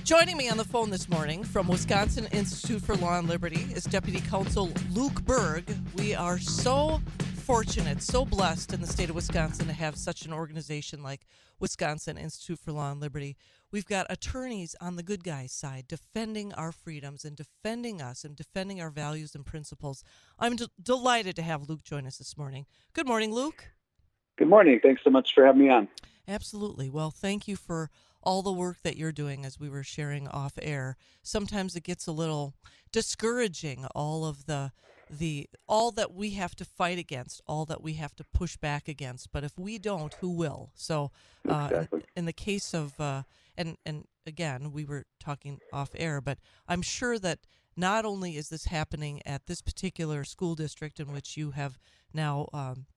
Joining me on the phone this morning from Wisconsin Institute for Law and Liberty is Deputy Counsel Luke Berg. We are so fortunate, so blessed in the state of Wisconsin to have such an organization like Wisconsin Institute for Law and Liberty. We've got attorneys on the good guys' side defending our freedoms and defending us and defending our values and principles. I'm delighted to have Luke join us this morning. Good morning, Luke. Good morning. Thanks so much for having me on. Absolutely. Well, thank you for all the work that you're doing, as we were sharing off air. Sometimes it gets a little discouraging, all that we have to fight against, all that we have to push back against. But if we don't, who will? So Exactly. in the case of, and again, we were talking off air, but I'm sure that not only is this happening at this particular school district in which you have now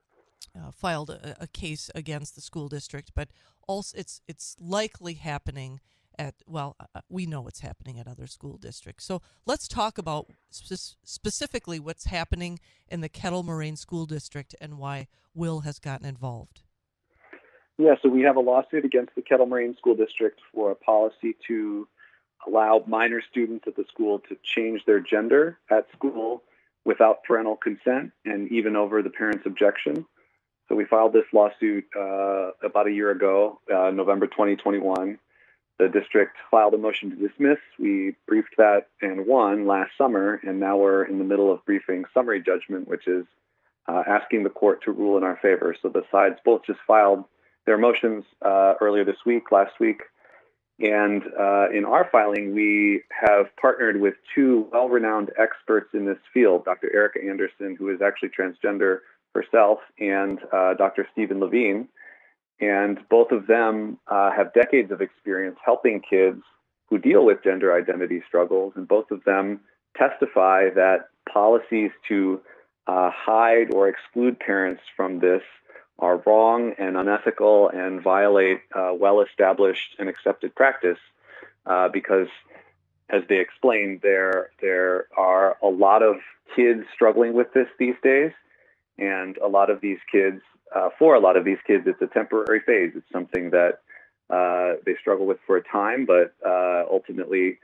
filed a case against the school district, but also it's likely happening at, we know it's happening at other school districts. So let's talk about specifically what's happening in the Kettle Moraine School District and why Will has gotten involved. Yeah, so we have a lawsuit against the Kettle Moraine School District for a policy to allow minor students at the school to change their gender at school without parental consent and even over the parents' objection. So we filed this lawsuit about a year ago, November 2021. The district filed a motion to dismiss. We briefed that and won last summer, and now we're in the middle of briefing summary judgment, which is asking the court to rule in our favor. So the sides both just filed their motions earlier this week, last week. And in our filing, we have partnered with two well-renowned experts in this field, Dr. Erica Anderson, who is actually transgender herself, and Dr. Stephen Levine. And both of them have decades of experience helping kids who deal with gender identity struggles. And both of them testify that policies to hide or exclude parents from this are wrong and unethical and violate well-established and accepted practice because, as they explained, there are a lot of kids struggling with this these days. And a lot of these kids, for a lot of these kids, it's a temporary phase. It's something that they struggle with for a time, but ultimately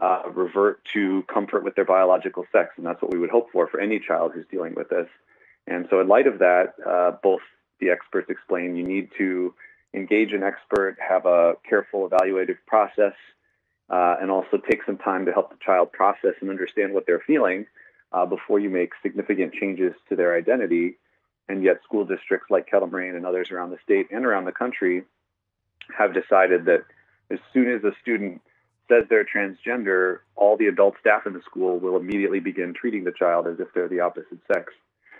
revert to comfort with their biological sex. And that's what we would hope for any child who's dealing with this. And so in light of that, both the experts explain you need to engage an expert, have a careful evaluative process, and also take some time to help the child process and understand what they're feeling before you make significant changes to their identity. And yet school districts like Kettle Moraine and others around the state and around the country have decided that as soon as a student says they're transgender, all the adult staff in the school will immediately begin treating the child as if they're the opposite sex.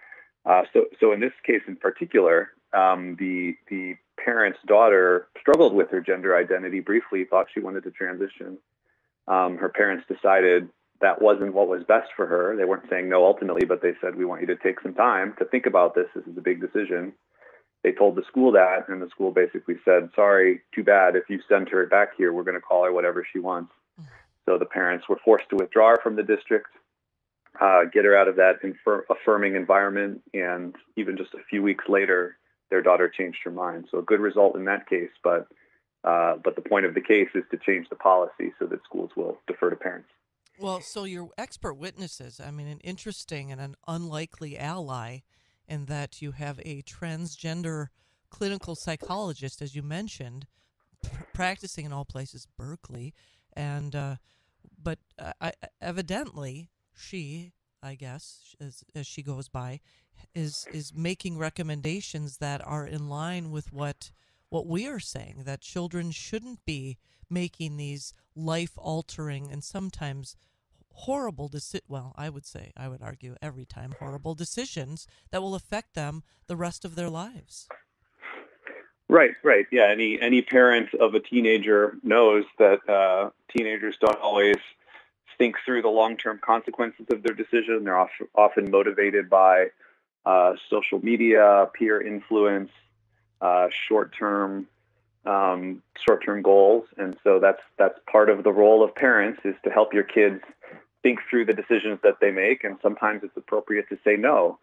So in this case in particular, the parent's daughter struggled with her gender identity briefly, thought she wanted to transition. Her parents decided that wasn't what was best for her. They weren't saying no ultimately, but they said, we want you to take some time to think about this. This is a big decision. They told the school that, and the school basically said, sorry, too bad. If you send her back here, we're going to call her whatever she wants. So the parents were forced to withdraw her from the district, get her out of that affirming environment, and even just a few weeks later, their daughter changed her mind. So a good result in that case, but the point of the case is to change the policy so that schools will defer to parents. Well, so your expert witnesses, an interesting and an unlikely ally in that you have a transgender clinical psychologist, as you mentioned, practicing in all places, Berkeley, and but evidently she, I guess, as she goes by, is making recommendations that are in line with what we are saying, that children shouldn't be making these life-altering and sometimes horrible I would argue every time horrible decisions that will affect them the rest of their lives. Right. Yeah. Any parent of a teenager knows that teenagers don't always think through the long-term consequences of their decision. They're often motivated by social media, peer influence, short-term goals, and so that's part of the role of parents, is to help your kids think through the decisions that they make, and sometimes it's appropriate to say no.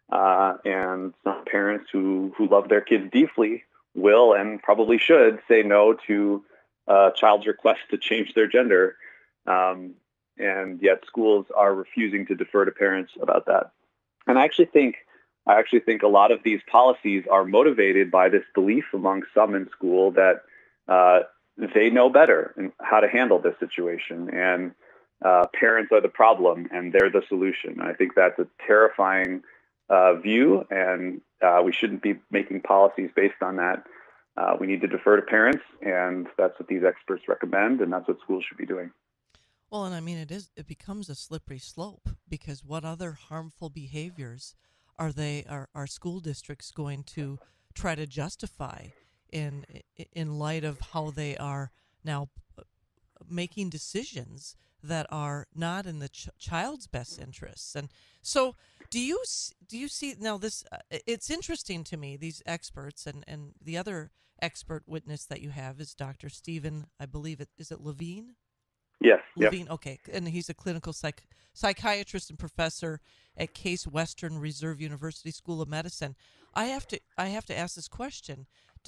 And some parents who love their kids deeply will and probably should say no to a child's request to change their gender. And yet schools are refusing to defer to parents about that. And I actually think a lot of these policies are motivated by this belief among some in school that they know better and how to handle this situation, and parents are the problem and they're the solution. I think that's a terrifying view, and we shouldn't be making policies based on that. We need to defer to parents, and that's what these experts recommend, and that's what schools should be doing. Well, and I mean, it becomes a slippery slope, because what other harmful behaviors are school districts going to try to justify in light of how they are now making decisions that are not in the child's best interests? And so, do you see now this? It's interesting to me, these experts, and the other expert witness that you have is Dr. Stephen, I believe is it Levine? Yes. Levine, okay, and he's a clinical psychiatrist and professor at Case Western Reserve University School of Medicine. I have to ask this question: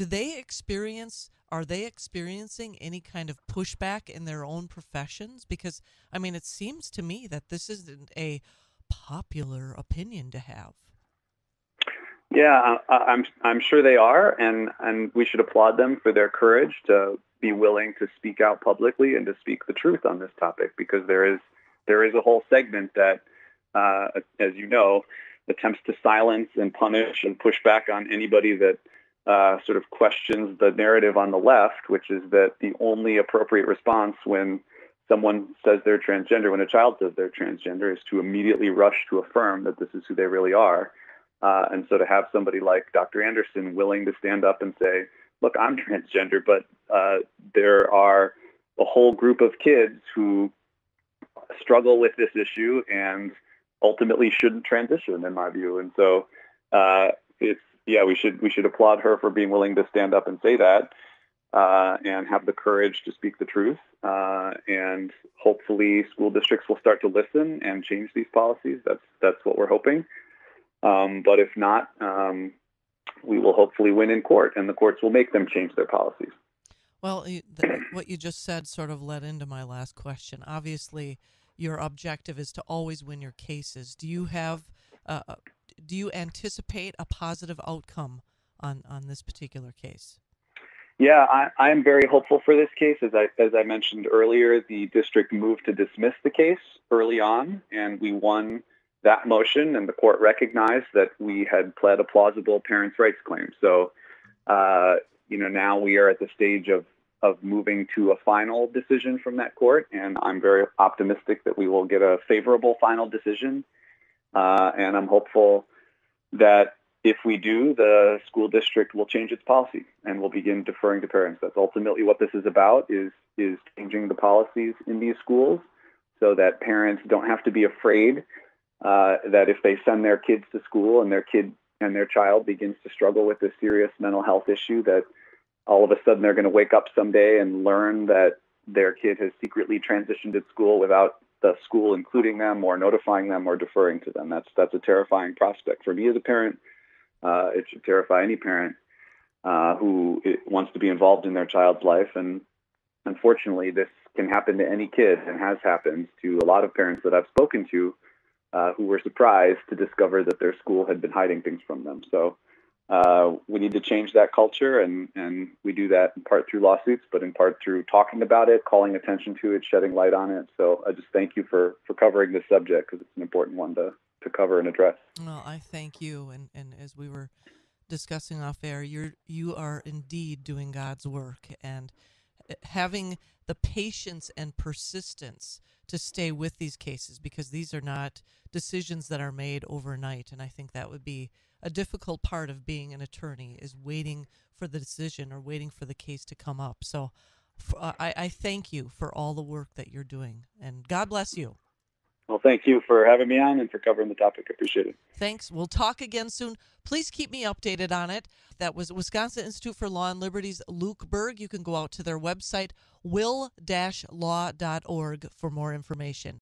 Are they experiencing any kind of pushback in their own professions? Because I mean, it seems to me that this isn't a popular opinion to have. Yeah, I'm sure they are, and we should applaud them for their courage to be willing to speak out publicly and to speak the truth on this topic, because there is a whole segment that, as you know, attempts to silence and punish and push back on anybody that sort of questions the narrative on the left, which is that the only appropriate response when someone says they're transgender, when a child says they're transgender, is to immediately rush to affirm that this is who they really are. And so to have somebody like Dr. Anderson willing to stand up and say, look, I'm transgender, but there are a whole group of kids who struggle with this issue and ultimately shouldn't transition, in my view. And so we should applaud her for being willing to stand up and say that, and have the courage to speak the truth. And hopefully school districts will start to listen and change these policies. That's what we're hoping. But if not, we will hopefully win in court, and the courts will make them change their policies. Well, what you just said sort of led into my last question. Obviously, your objective is to always win your cases. Do you anticipate a positive outcome on this particular case? Yeah, I am very hopeful for this case. As I mentioned earlier, the district moved to dismiss the case early on, and we won that motion, and the court recognized that we had pled a plausible parents' rights claim. So, now we are at the stage of moving to a final decision from that court, and I'm very optimistic that we will get a favorable final decision. And I'm hopeful that if we do, the school district will change its policy and will begin deferring to parents. That's ultimately what this is about, is changing the policies in these schools so that parents don't have to be afraid that if they send their kids to school and their child begins to struggle with a serious mental health issue, that all of a sudden they're going to wake up someday and learn that their kid has secretly transitioned at school without the school including them or notifying them or deferring to them. That's a terrifying prospect for me as a parent. It should terrify any parent who wants to be involved in their child's life. And unfortunately, this can happen to any kid, and has happened to a lot of parents that I've spoken to who were surprised to discover that their school had been hiding things from them. So we need to change that culture, and we do that in part through lawsuits, but in part through talking about it, calling attention to it, shedding light on it. So I just thank you for covering this subject, because it's an important one to cover and address. Well, I thank you, and as we were discussing off air, you are indeed doing God's work, and having the patience and persistence to stay with these cases, because these are not decisions that are made overnight. And I think that would be a difficult part of being an attorney, is waiting for the decision or waiting for the case to come up. So I thank you for all the work that you're doing, and God bless you. Well, thank you for having me on and for covering the topic. I appreciate it. Thanks. We'll talk again soon. Please keep me updated on it. That was Wisconsin Institute for Law and Liberty's Luke Berg. You can go out to their website, will-law.org, for more information.